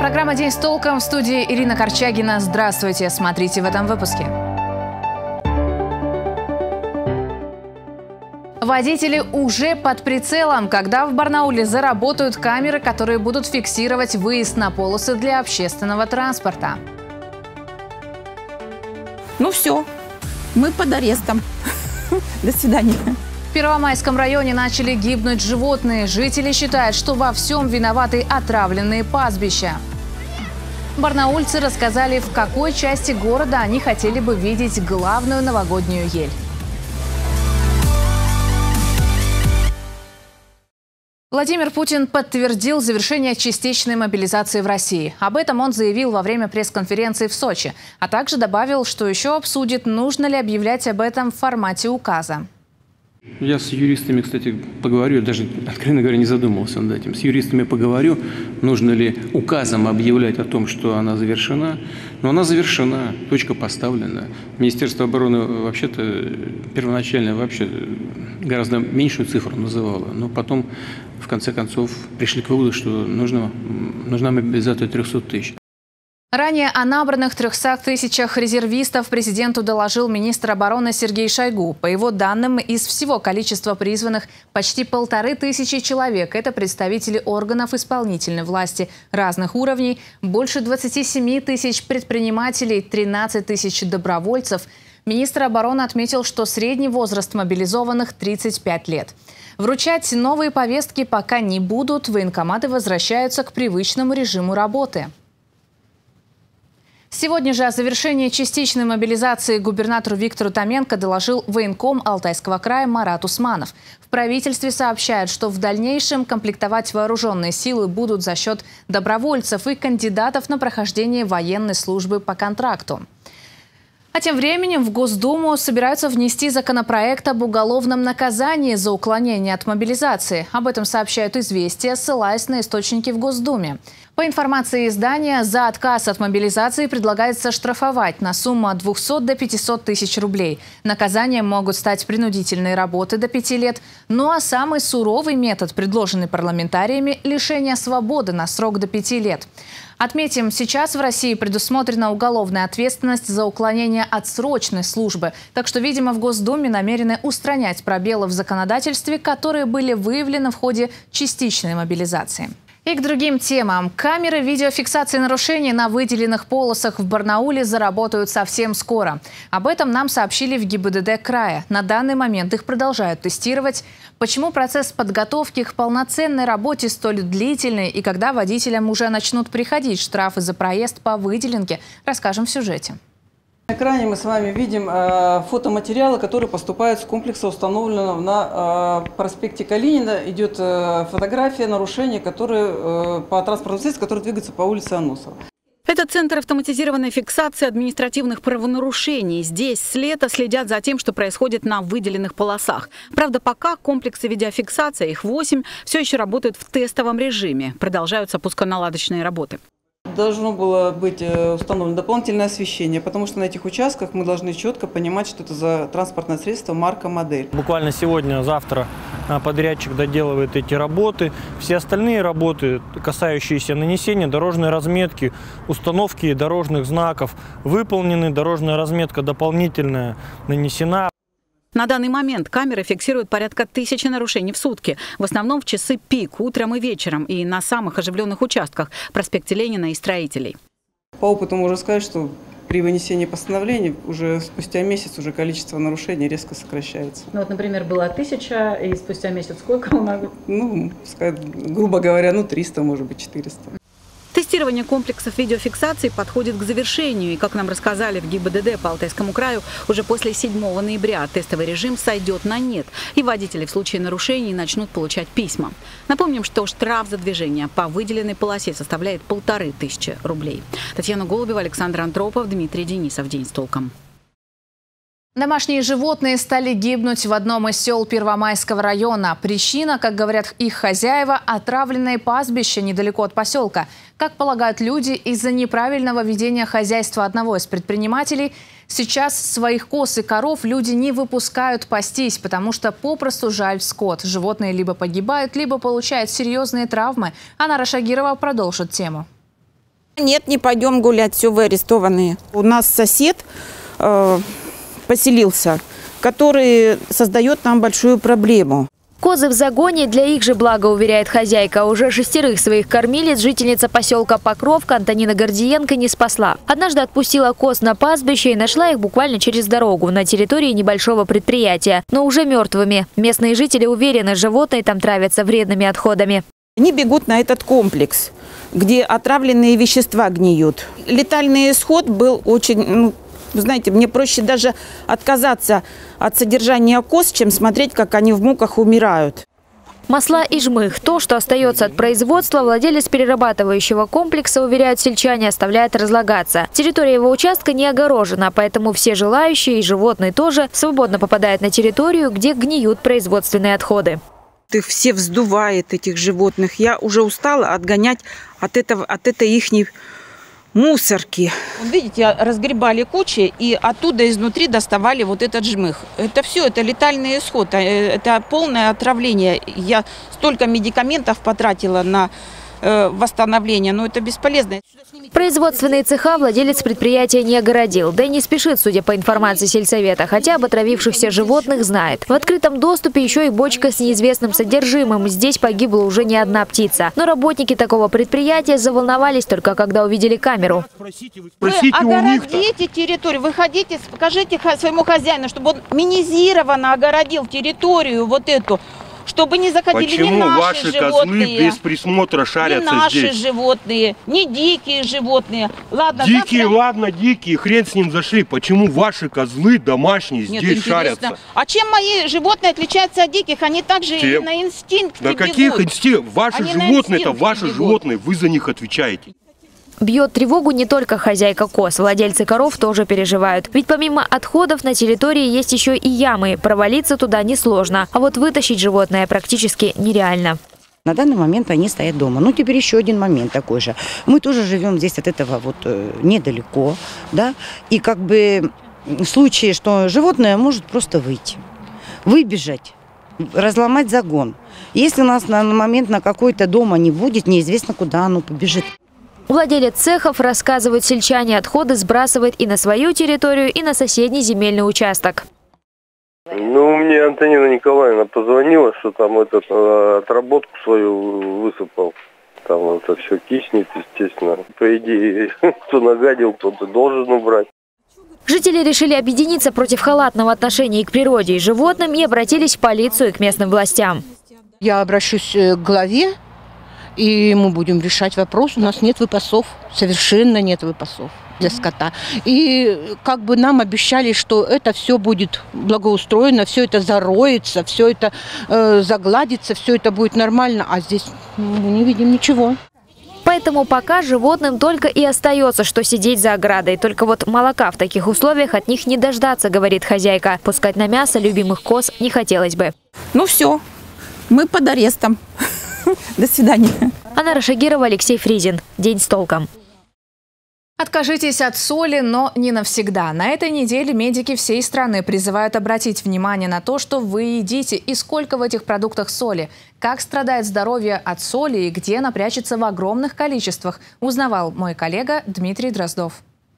Программа «День с толком», в студии Ирина Корчагина. Здравствуйте, смотрите в этом выпуске. Водители уже под прицелом, когда в Барнауле заработают камеры, которые будут фиксировать выезд на полосы для общественного транспорта. Ну все, мы под арестом. До свидания. В Первомайском районе начали гибнуть животные. Жители считают, что во всем виноваты отравленные пастбища. Барнаульцы рассказали, в какой части города они хотели бы видеть главную новогоднюю ель. Владимир Путин подтвердил завершение частичной мобилизации в России. Об этом он заявил во время пресс-конференции в Сочи, а также добавил, что еще обсудит, нужно ли объявлять об этом в формате указа. Я с юристами, кстати, поговорю, даже, откровенно говоря, не задумывался над этим. С юристами поговорю, нужно ли указом объявлять о том, что она завершена. Но она завершена, точка поставлена. Министерство обороны вообще-то первоначально вообще гораздо меньшую цифру называло. Но потом, в конце концов, пришли к выводу, что нужна мобилизация 300 тысяч. Ранее о набранных 300 тысячах резервистов президенту доложил министр обороны Сергей Шойгу. По его данным, из всего количества призванных почти 1500 человек – это представители органов исполнительной власти разных уровней, больше 27 тысяч предпринимателей, 13 тысяч добровольцев. Министр обороны отметил, что средний возраст мобилизованных – 35 лет. Вручать новые повестки пока не будут, военкоматы возвращаются к привычному режиму работы. Сегодня же о завершении частичной мобилизации губернатору Виктору Томенко доложил военком Алтайского края Марат Усманов. В правительстве сообщают, что в дальнейшем комплектовать вооруженные силы будут за счет добровольцев и кандидатов на прохождение военной службы по контракту. А тем временем в Госдуму собираются внести законопроект об уголовном наказании за уклонение от мобилизации. Об этом сообщают «Известия», ссылаясь на источники в Госдуме. По информации издания, за отказ от мобилизации предлагается штрафовать на сумму от 200 до 500 тысяч рублей. Наказанием могут стать принудительные работы до 5 лет. Ну а самый суровый метод, предложенный парламентариями – лишение свободы на срок до 5 лет. Отметим, сейчас в России предусмотрена уголовная ответственность за уклонение от срочной службы. Так что, видимо, в Госдуме намерены устранять пробелы в законодательстве, которые были выявлены в ходе частичной мобилизации. И к другим темам. Камеры видеофиксации нарушений на выделенных полосах в Барнауле заработают совсем скоро. Об этом нам сообщили в ГИБДД края. На данный момент их продолжают тестировать. Почему процесс подготовки к полноценной работе столь длительный и когда водителям уже начнут приходить штрафы за проезд по выделенке, расскажем в сюжете. На экране мы с вами видим фотоматериалы, которые поступают с комплекса, установленного на проспекте Калинина. Идет фотография нарушений, которые по транспортному средству, которые двигаются по улице Аносова. Это центр автоматизированной фиксации административных правонарушений. Здесь с лета следят за тем, что происходит на выделенных полосах. Правда, пока комплексы видеофиксации, их 8, все еще работают в тестовом режиме. Продолжаются пусконаладочные работы. Должно было быть установлено дополнительное освещение, потому что на этих участках мы должны четко понимать, что это за транспортное средство, марка, модель. Буквально сегодня-завтра подрядчик доделывает эти работы. Все остальные работы, касающиеся нанесения дорожной разметки, установки дорожных знаков, выполнены. Дорожная разметка дополнительная нанесена. На данный момент камеры фиксируют порядка 1000 нарушений в сутки. В основном в часы пик, утром и вечером, и на самых оживленных участках – проспекте Ленина и Строителей. По опыту можно сказать, что при вынесении постановлений уже спустя месяц уже количество нарушений резко сокращается. Ну вот, например, было 1000, и спустя месяц сколько у нас? Ну, грубо говоря, 300, может быть, 400. Тестирование комплексов видеофиксации подходит к завершению. И, как нам рассказали в ГИБДД по Алтайскому краю, уже после 7 ноября тестовый режим сойдет на нет. И водители в случае нарушений начнут получать письма. Напомним, что штраф за движение по выделенной полосе составляет 1500 рублей. Татьяна Голубева, Александр Антропов, Дмитрий Денисов. День с толком. Домашние животные стали гибнуть в одном из сел Первомайского района. Причина, как говорят их хозяева, отравленное пастбище недалеко от поселка. Как полагают люди, из-за неправильного ведения хозяйства одного из предпринимателей сейчас своих коз и коров люди не выпускают пастись, потому что попросту жаль скот. Животные либо погибают, либо получают серьезные травмы. Анна Рашагирова продолжит тему. Нет, не пойдем гулять, все, вы арестованные. У нас сосед поселился, который создает нам большую проблему. Козы в загоне для их же блага, уверяет хозяйка. Уже 6 своих кормилиц жительница поселка Покровка Антонина Гордиенко не спасла. Однажды отпустила коз на пастбище и нашла их буквально через дорогу на территории небольшого предприятия, но уже мертвыми. Местные жители уверены, животные там травятся вредными отходами. Они бегут на этот комплекс, где отравленные вещества гниют. Летальный исход был очень... Вы знаете, мне проще даже отказаться от содержания коз, чем смотреть, как они в муках умирают. Масла и жмых – то, что остается от производства, владелец перерабатывающего комплекса, уверяют сельчане, оставляет разлагаться. Территория его участка не огорожена, поэтому все желающие и животные тоже свободно попадают на территорию, где гниют производственные отходы. Их все вздувает, этих животных. Я уже устала отгонять от этой ихней мусорки. Видите, разгребали кучи и оттуда изнутри доставали вот этот жмых. Это все, это летальный исход, это полное отравление. Я столько медикаментов потратила на восстановление, но это бесполезно. Производственные цеха владелец предприятия не огородил, да и не спешит, судя по информации сельсовета, хотя об отравившихся животных знает. В открытом доступе еще и бочка с неизвестным содержимым. Здесь погибла уже не одна птица. Но работники такого предприятия заволновались только когда увидели камеру. Вы огородите территорию, выходите, покажите своему хозяину, чтобы он минимизированно огородил территорию вот эту. Чтобы не заходили Почему ни наши ваши животные, козлы без присмотра шарятся ни наши здесь? Животные, ни дикие животные. Ладно, дикие, завтра... ладно, дикие, хрен с ним зашли. Почему ваши козлы домашние Нет, здесь интересно. шарятся? А чем мои животные отличаются от диких? Они также и на инстинкте На бегут. каких инстинктах? Ваши Они животные, это ваши бегут. животные, вы за них отвечаете. Бьет тревогу не только хозяйка коз. Владельцы коров тоже переживают. Ведь помимо отходов на территории есть еще и ямы. Провалиться туда несложно. А вот вытащить животное практически нереально. На данный момент они стоят дома. Ну, теперь еще один момент такой же. Мы тоже живем здесь от этого вот недалеко, да. И как бы в случае, что животное может просто выйти, выбежать, разломать загон. Если у нас на момент на какой-то дома не будет, неизвестно, куда оно побежит. Владелец цехов, рассказывают сельчане, отходы сбрасывает и на свою территорию, и на соседний земельный участок. Ну, мне Антонина Николаевна позвонила, что там отработку свою высыпал. Там это все киснет, естественно. По идее, кто нагадил, тот и должен убрать. Жители решили объединиться против халатного отношения к природе и животным и обратились в полицию и к местным властям. Я обращусь к главе. И мы будем решать вопрос. У нас нет выпасов, совершенно нет выпасов для скота. И как бы нам обещали, что это все будет благоустроено, все это зароется, все это загладится, все это будет нормально. А здесь мы не видим ничего. Поэтому пока животным только и остается, что сидеть за оградой. Только вот молока в таких условиях от них не дождаться, говорит хозяйка. Пускать на мясо любимых коз не хотелось бы. Ну все, мы под арестом. До свидания. Анна Рашагирова, Алексей Фризин. День с толком. Откажитесь от соли, но не навсегда. На этой неделе медики всей страны призывают обратить внимание на то, что вы едите и сколько в этих продуктах соли. Как страдает здоровье от соли и где она прячется в огромных количествах, узнавал мой коллега Дмитрий Дроздов.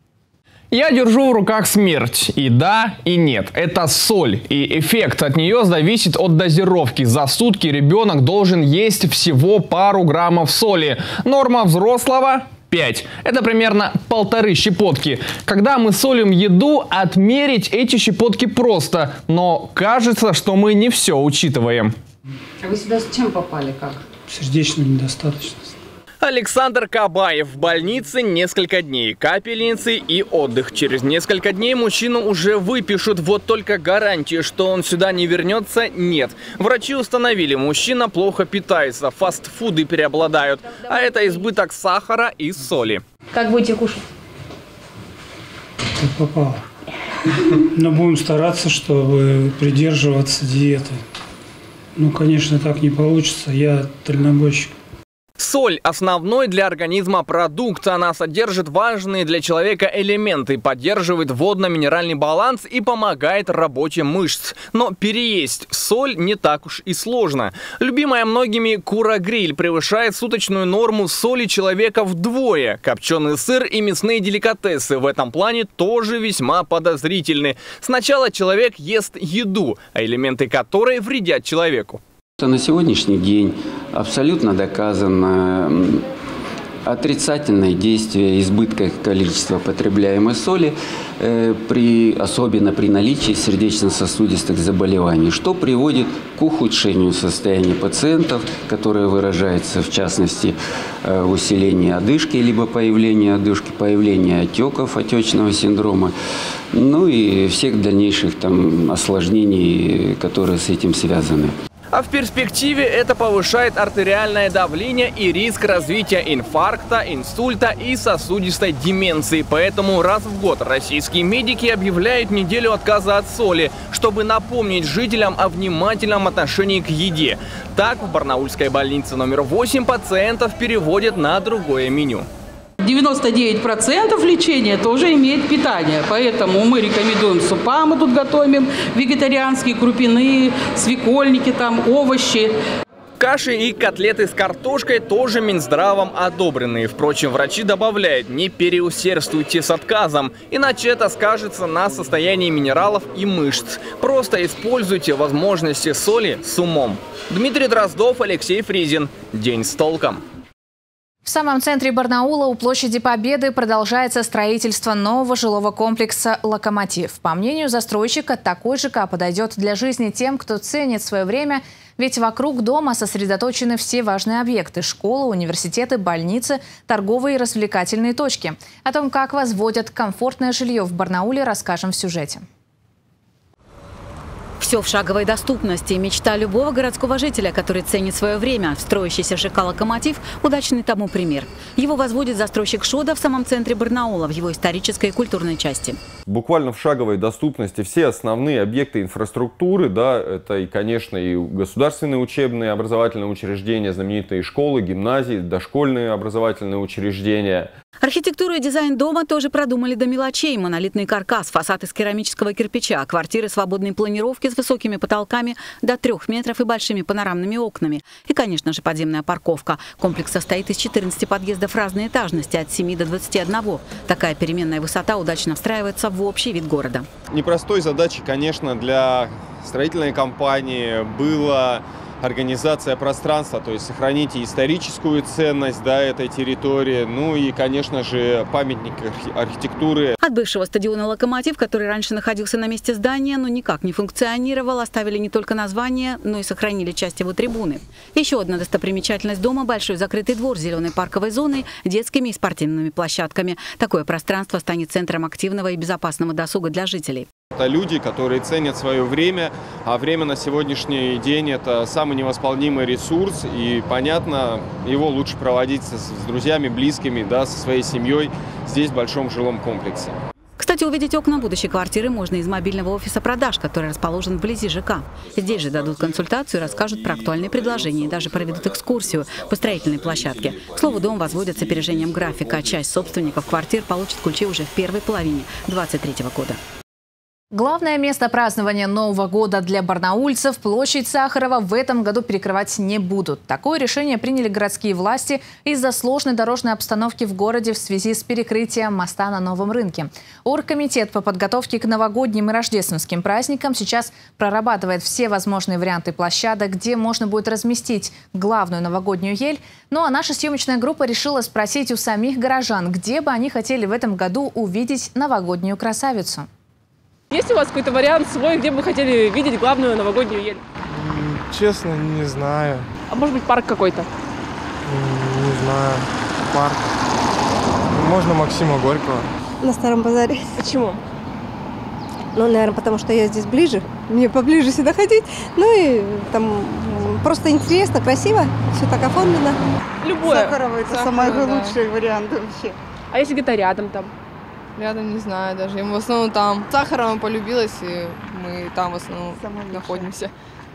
Я держу в руках смерть. И да, и нет. Это соль. И эффект от нее зависит от дозировки. За сутки ребенок должен есть всего пару граммов соли. Норма взрослого 5. Это примерно 1,5 щепотки. Когда мы солим еду, отмерить эти щепотки просто. Но кажется, что мы не все учитываем. А вы сюда с чем попали? Как? Сердечная недостаточность. Александр Кабаев в больнице несколько дней. Капельницы и отдых. Через несколько дней мужчину уже выпишут. Вот только гарантии, что он сюда не вернется, нет. Врачи установили, мужчина плохо питается, фастфуды преобладают. А это избыток сахара и соли. Как будете кушать? Как попало. Но будем стараться, чтобы придерживаться диеты. Ну, конечно, так не получится. Я дальнобойщик. Соль – основной для организма продукт. Она содержит важные для человека элементы, поддерживает водно-минеральный баланс и помогает работе мышц. Но переесть соль не так уж и сложно. Любимая многими кура-гриль превышает суточную норму соли человека вдвое. Копченый сыр и мясные деликатесы в этом плане тоже весьма подозрительны. Сначала человек ест еду, а элементы которой вредят человеку. На сегодняшний день абсолютно доказано отрицательное действие избытка количества потребляемой соли, особенно при наличии сердечно-сосудистых заболеваний, что приводит к ухудшению состояния пациентов, которое выражается в частности в усилении одышки, либо появлении одышки, появлении отеков, отечного синдрома, ну и всех дальнейших осложнений, которые с этим связаны. А в перспективе это повышает артериальное давление и риск развития инфаркта, инсульта и сосудистой деменции. Поэтому раз в год российские медики объявляют неделю отказа от соли, чтобы напомнить жителям о внимательном отношении к еде. Так, в барнаульской больнице номер 8 пациентов переводят на другое меню. 99% лечения тоже имеет питание, поэтому мы рекомендуем супа, мы тут готовим вегетарианские, крупяные, свекольники, овощи. Каши и котлеты с картошкой тоже Минздравом одобренные. Впрочем, врачи добавляют, не переусердствуйте с отказом, иначе это скажется на состоянии минералов и мышц. Просто используйте возможности соли с умом. Дмитрий Дроздов, Алексей Фризин. День с толком. В самом центре Барнаула у площади Победы продолжается строительство нового жилого комплекса «Локомотив». По мнению застройщика, такой ЖК подойдет для жизни тем, кто ценит свое время, ведь вокруг дома сосредоточены все важные объекты – школы, университеты, больницы, торговые и развлекательные точки. О том, как возводят комфортное жилье в Барнауле, расскажем в сюжете. Все в шаговой доступности. Мечта любого городского жителя, который ценит свое время. Строящийся ЖК «Локомотив» – удачный тому пример. Его возводит застройщик «Шода» в самом центре Барнаула, в его исторической и культурной части. Буквально в шаговой доступности все основные объекты инфраструктуры, это и, конечно, и государственные учебные образовательные учреждения, знаменитые школы, гимназии, дошкольные образовательные учреждения. Архитектуру и дизайн дома тоже продумали до мелочей. Монолитный каркас, фасад из керамического кирпича, квартиры свободной планировки с высокими потолками до 3 метров и большими панорамными окнами. И, конечно же, подземная парковка. Комплекс состоит из 14 подъездов разной этажности, от 7 до 21. Такая переменная высота удачно встраивается в общий вид города. Непростой задачей, конечно, для строительной компании было организация пространства, то есть сохранить историческую ценность этой территории, ну и, конечно же, памятник архитектуры. От бывшего стадиона «Локомотив», который раньше находился на месте здания, но никак не функционировал, оставили не только название, но и сохранили часть его трибуны. Еще одна достопримечательность дома – большой закрытый двор с зеленой парковой зоной, детскими и спортивными площадками. Такое пространство станет центром активного и безопасного досуга для жителей. Это люди, которые ценят свое время, а время на сегодняшний день – это самый невосполнимый ресурс, и, понятно, его лучше проводить с друзьями, близкими, со своей семьей здесь, в большом жилом комплексе. Кстати, увидеть окна будущей квартиры можно из мобильного офиса продаж, который расположен вблизи ЖК. Здесь же дадут консультацию, расскажут про актуальные предложения и даже проведут экскурсию по строительной площадке. К слову, дом возводят с опережением графика. Часть собственников квартир получит ключи уже в первой половине 2023 года. Главное место празднования Нового года для барнаульцев – площадь Сахарова – в этом году перекрывать не будут. Такое решение приняли городские власти из-за сложной дорожной обстановки в городе в связи с перекрытием моста на Новом рынке. Оргкомитет по подготовке к новогодним и рождественским праздникам сейчас прорабатывает все возможные варианты площадок, где можно будет разместить главную новогоднюю ель. Ну а наша съемочная группа решила спросить у самих горожан, где бы они хотели в этом году увидеть новогоднюю красавицу. Есть у вас какой-то вариант свой, где бы вы хотели видеть главную новогоднюю ель? Честно, не знаю. А может быть, парк какой-то? Не знаю. Парк. Можно Максима Горького. На Старом базаре. Почему? Ну, наверное, потому что я здесь ближе. Мне поближе сюда ходить. Ну и там просто интересно, красиво. Все так оформлено. Любое. Сахарова – это самый лучший вариант вообще. А если где-то рядом там? Рядом не знаю даже. Я в основном там. Сахарова полюбилась, и мы там в основном находимся.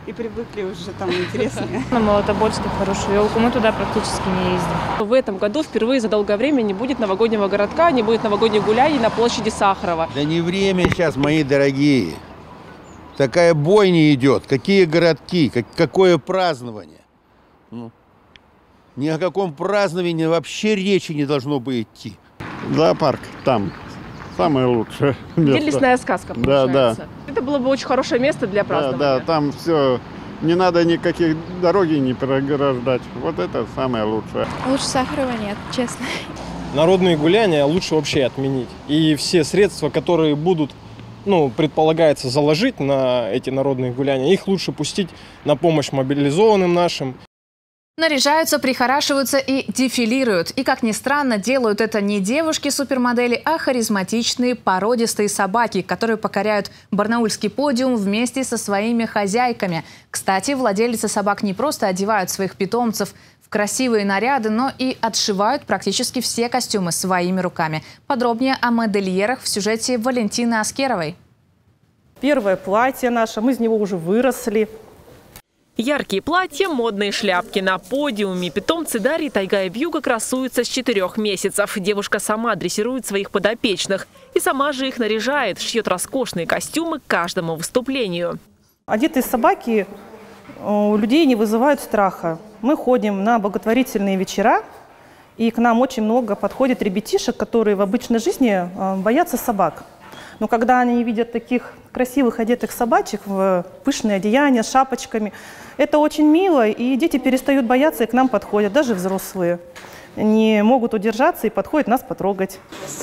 и привыкли уже, там интереснее. На Молотоборске хорошую елку, мы туда практически не ездим. В этом году впервые за долгое время не будет новогоднего городка, не будет новогодних гуляний на площади Сахарова. Да не время сейчас, мои дорогие. Такая бойня идет. Какие городки, какое празднование. Ни о каком праздновании вообще речи не должно бы идти. Зоопарк там самое лучшее место. Где лесная сказка, получается. Да. Это было бы очень хорошее место для празднования. Да, там все, не надо никаких дороги не переграждать. Вот это самое лучшее. Лучше Сахарова нет, честно. Народные гуляния лучше вообще отменить. И все средства, которые будут, предполагается, заложить на эти народные гуляния, их лучше пустить на помощь мобилизованным нашим. Наряжаются, прихорашиваются и дефилируют. И, как ни странно, делают это не девушки-супермодели, а харизматичные породистые собаки, которые покоряют барнаульский подиум вместе со своими хозяйками. Кстати, владельцы собак не просто одевают своих питомцев в красивые наряды, но и отшивают практически все костюмы своими руками. Подробнее о модельерах в сюжете Валентины Аскеровой. Первое платье наше, мы из него уже выросли. Яркие платья, модные шляпки. На подиуме питомцы Дарьи Тайга и Вьюга красуются с 4 месяцев. Девушка сама дрессирует своих подопечных. И сама же их наряжает, шьет роскошные костюмы к каждому выступлению. Одетые собаки у людей не вызывают страха. Мы ходим на благотворительные вечера, и к нам очень много подходит ребятишек, которые в обычной жизни боятся собак. Но когда они видят таких красивых одетых собачек в пышные одеяния с шапочками, это очень мило, и дети перестают бояться и к нам подходят, даже взрослые. Не могут удержаться и подходят нас потрогать.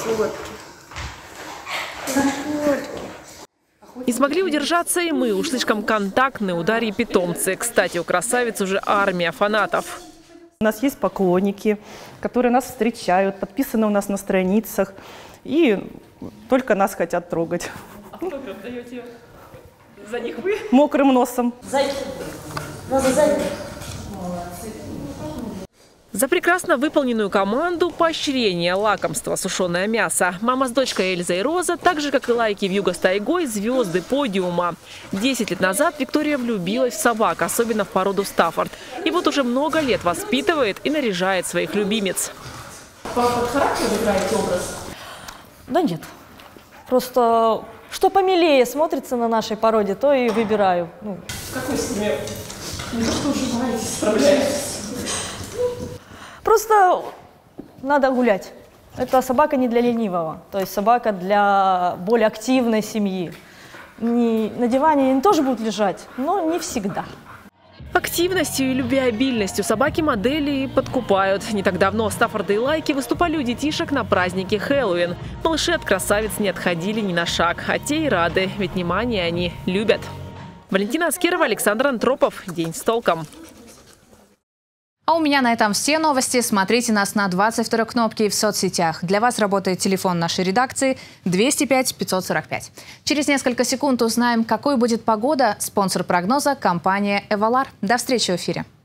Не смогли удержаться и мы. Уж слишком контактные у Дарьи питомцы. Кстати, у красавиц уже армия фанатов. У нас есть поклонники, которые нас встречают, подписаны у нас на страницах. И только нас хотят трогать. Автограф даете за них вы? Мокрым носом. За прекрасно выполненную команду поощрение, лакомство, сушеное мясо. Мама с дочкой Эльза и Роза, так же, как и Лайки Вьюга с Тайгой, звезды подиума. 10 лет назад Виктория влюбилась в собак, особенно в породу Стаффорд. И вот уже много лет воспитывает и наряжает своих любимец. Под характер выбираете образ? Да нет. Просто что помилее смотрится на нашей породе, то и выбираю. Какой с ними? Не то, что уживаетесь, справляетесь. Просто надо гулять. Это собака не для ленивого, то есть собака для более активной семьи. На диване они тоже будут лежать, но не всегда. Активностью и любвеобильностью собаки-модели подкупают. Не так давно Стаффорды и Лайки выступали у детишек на празднике Хэллоуин. Малыши от красавиц не отходили ни на шаг, а те и рады, ведь внимание они любят. Валентина Аскерова, Александр Антропов. День с толком. А у меня на этом все новости. Смотрите нас на 22-й кнопке в соцсетях. Для вас работает телефон нашей редакции 205 545. Через несколько секунд узнаем, какой будет погода. Спонсор прогноза – компания «Эвалар». До встречи в эфире.